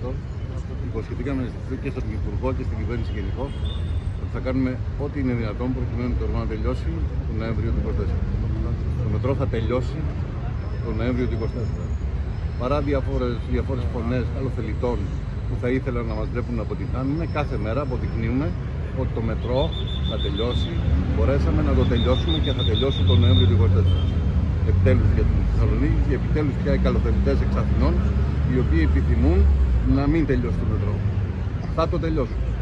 αυτό. Υποσχεθήκαμε και στον Υπουργό και στην κυβέρνηση γενικώ ότι θα κάνουμε ό,τι είναι δυνατόν προκειμένου το έργο να τελειώσει τον Νοέμβριο του 2024. Το μετρό θα τελειώσει τον Νοέμβριο του 2024. Παρά διάφορες φωνές καλοθελητών που θα ήθελαν να μας βλέπουν να αποτυγχάνουμε, κάθε μέρα αποδεικνύουμε ότι το μετρό θα τελειώσει. Μπορέσαμε να το τελειώσουμε και θα τελειώσει τον Νοέμβριο του 2024. Επιτέλους για την Θεσσαλονίκη και επιτέλους πια οι καλοθελητές εξ Αθηνών, οι οποίοι επιθυμούν να μην τελειώσει το μετρό. Θα το τελειώσουν.